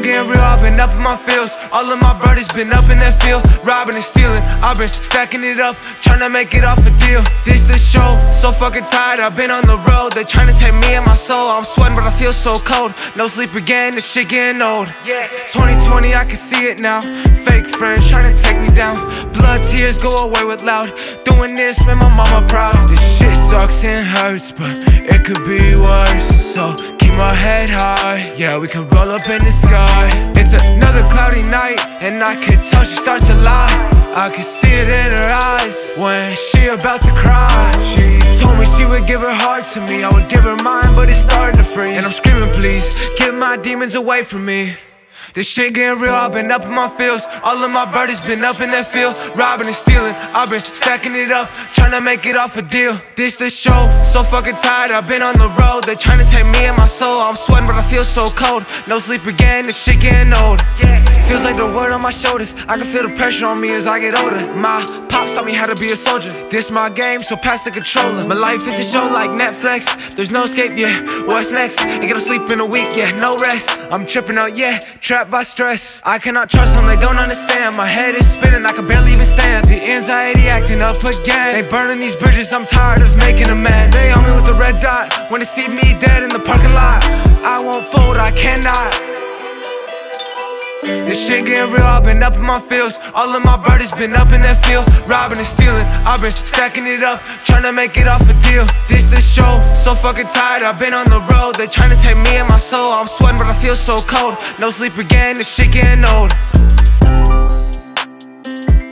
getting real, I've been up in my fields. All of my brothers been up in that field, robbing and stealing. I've been stacking it up, trying to make it off a deal. This the show, so fucking tired, I've been on the road. They trying to take me and my soul, I'm sweating but I feel so cold. No sleep again, this shit getting old. Yeah, 2020, I can see it now. Fake friends trying to take me down. Blood tears go away with loud. Doing this, make my mama proud. This shit sucks and hurts, but it could be worse. So keep my head high, yeah, we can roll up in the sky. It's another cloudy night, and I can tell she starts to lie. I can see it in her eyes when she about to cry. She told me she would give her heart to me, I would give her mine, but it's starting to freeze. And I'm screaming, please, get my demons away from me. This shit getting real, I've been up in my fields. All of my brothers been up in that field, robbing and stealing. I've been stacking it up, trying to make it off a deal. This the show, so fucking tired, I've been on the road. They trying to take me and my soul, I'm sweating but I feel so cold. No sleep again, this shit getting old. Yeah, feels like the weight on my shoulders, I can feel the pressure on me as I get older. My pops taught me how to be a soldier. This my game, so pass the controller. My life is a show like Netflix, there's no escape, yeah. What's next? Ain't gonna sleep in a week, yeah, no rest. I'm tripping out, yeah, trapped by stress. I cannot trust them, they don't understand. My head is spinning, I can barely even stand. The anxiety acting up again. They burning these bridges, I'm tired of making amends. They on me with the red dot, when they see me dead in the parking lot. I won't fold, I cannot. This shit getting real, I've been up in my fields. All of my brothers been up in that field, robbing and stealing. I've been stacking it up, trying to make it off a deal. This the show, so fucking tired, I've been on the road. They trying to take me and my soul, I'm sweating but I feel so cold. No sleep again, this shit getting old.